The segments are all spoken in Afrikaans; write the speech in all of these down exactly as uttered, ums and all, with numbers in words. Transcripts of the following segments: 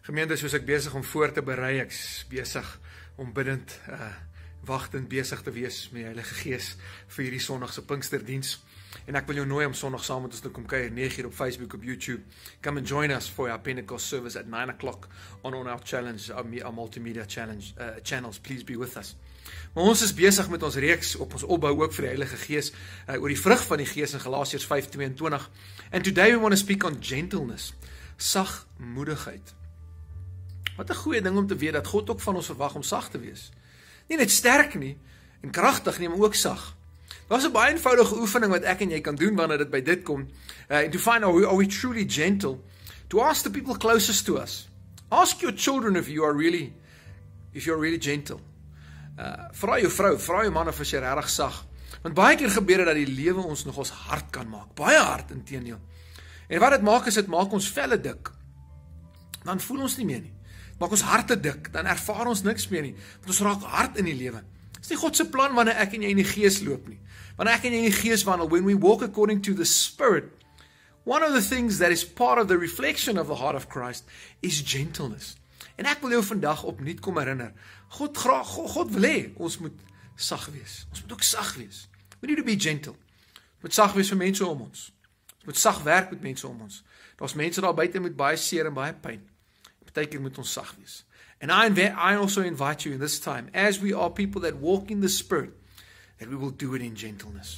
Gemeente, soos ek besig om voor te berei, ek's besig om bidend, uh, wagtend besig te wees met die Heilige Gees vir hierdie Sondagse Pinksterdiens. En ek wil jou nooi om Sondag saam met ons te kom kuier, nege uur op Facebook, op YouTube. Come and join us for our Pentecost service at nine o'clock on, on our challenge, our, our multimedia challenge uh, channels. Please be with us. Maar ons is besig met ons reeks op ons opbou ook vir die Heilige Gees, uh, oor die vrug van die Gees in Galasiërs vyf tweeëntwintig. And today we want to speak on gentleness, sagmoedigheid. Wat 'n goeie ding om te weet dat God ook van ons verwag om sag te wees. Nie net sterk nie en kragtig nie, maar ook sag. Daar's 'n baie eenvoudige oefening wat ek en jy kan doen wanneer dit by dit kom. Uh, and to find out, are we truly gentle? To ask the people closest to us. Ask your children if you are really if you're really gentle. Uh, vra jou vrou, vra jou man of as jy regtig sag. Want baie keer gebeur dit dat die lewe ons nog ons hard kan maak. Baie hard inteendeel. En wat dit maak is dit maak ons velle dik. Dan voel ons nie meer nie. Maak ons harte dik, dan ervaar ons niks meer nie, want ons raak hard in die lewe. Dis nie God se plan wanneer ek en jy in die Gees loop nie. Wanneer ek en jy in die Gees wandel, when we walk according to the Spirit, one of the things that is part of the reflection of the heart of Christ is gentleness. En ek wil jou vandag opnuut kom herinner, God graag, God, God wil hê, ons moet sag wees. Ons moet ook sag wees. We need to be gentle. Ons moet sag wees vir mense om ons. Ons moet sag werk met mense om ons. Daar's mense daar buite met baie seer en baie pyn. Partykeer moet ons sag wees. And I, I also invite you in this time, as we are people that walk in the Spirit, that we will do it in gentleness.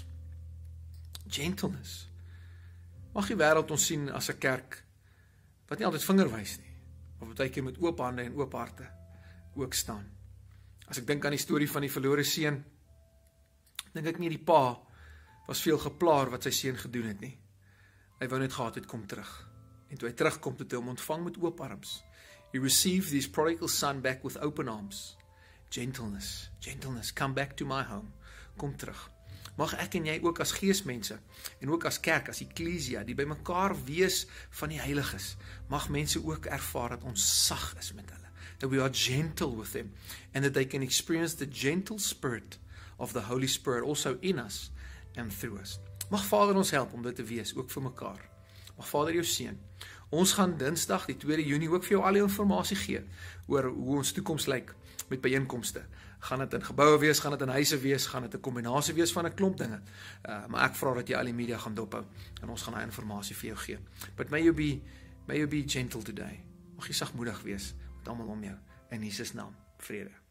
Gentleness. Mag die wêreld ons sien as 'n kerk wat nie altyd vinger wys nie, maar partykeer met oop hande en oop harte ook staan. As ek dink aan die storie van die verlore seun, dink ek nie die pa was veel geplaar wat sy seun gedoen het nie. Hy wou net gehad het kom terug. En toe hy terugkom, het hy hom ontvang met oop arms. He received his prodigal son back with open arms. Gentleness, gentleness, come back to my home. Kom terug. Mag ek en jy ook as geesmense, en ook as kerk, as ecclesia, die by mekaar wees van die heiliges, mag mense ook ervaar dat ons sag is met hulle. That we are gentle with them, and that they can experience the gentle spirit of the Holy Spirit also in us and through us. Mag Vader ons help om dit te wees, ook vir mekaar. Mag Vader jou seën. Ons gaan Dinsdag, die tweede Junie, ook vir jou al die informasie gee oor hoe ons toekoms lyk met byeenkomste. Gaan dit in geboue wees, gaan dit in huise wees, gaan dit 'n kombinasie wees van 'n klomp dinge. Uh, maar ek vra dat jy al die media gaan dophou en ons gaan daai informasie vir jou gee. But may you be may you be gentle today. Mag jy sagmoedig wees met almal om jou in Jesus naam. Vrede.